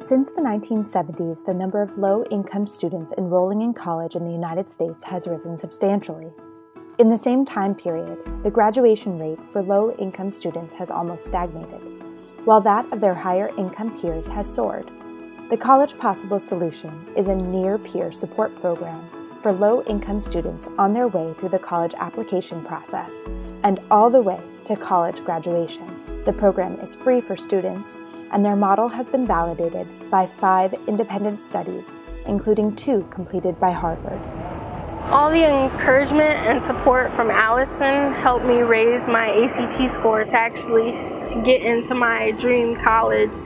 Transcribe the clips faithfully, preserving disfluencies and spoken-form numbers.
Since the nineteen seventies, the number of low-income students enrolling in college in the United States has risen substantially. In the same time period, the graduation rate for low-income students has almost stagnated, while that of their higher-income peers has soared. The College Possible solution is a near-peer support program for low-income students on their way through the college application process and all the way to college graduation. The program is free for students, and their model has been validated by five independent studies, including two completed by Harvard. All the encouragement and support from Allison helped me raise my A C T score to actually get into my dream college.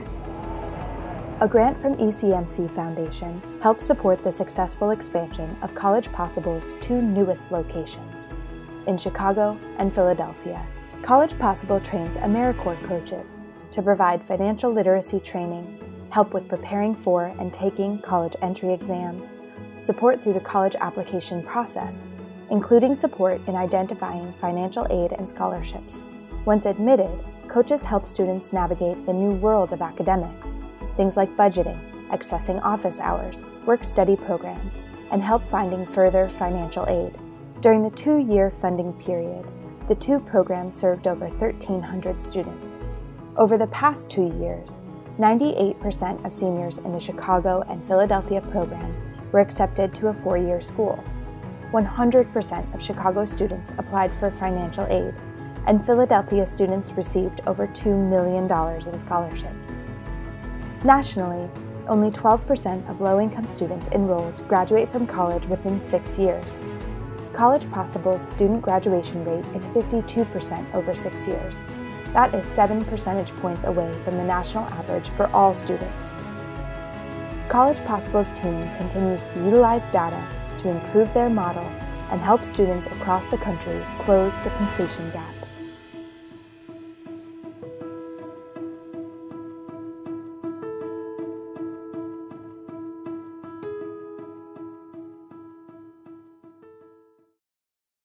A grant from E C M C Foundation helped support the successful expansion of College Possible's two newest locations, in Chicago and Philadelphia. College Possible trains AmeriCorps coaches to provide financial literacy training, help with preparing for and taking college entry exams, support through the college application process, including support in identifying financial aid and scholarships. Once admitted, coaches help students navigate the new world of academics, things like budgeting, accessing office hours, work-study programs, and help finding further financial aid. During the two-year funding period, the two programs served over thirteen hundred students. Over the past two years, ninety-eight percent of seniors in the Chicago and Philadelphia program were accepted to a four-year school. one hundred percent of Chicago students applied for financial aid, and Philadelphia students received over two million dollars in scholarships. Nationally, only twelve percent of low-income students enrolled graduate from college within six years. College Possible's student graduation rate is fifty-two percent over six years. That is seven percentage points away from the national average for all students. College Possible's team continues to utilize data to improve their model and help students across the country close the completion gap.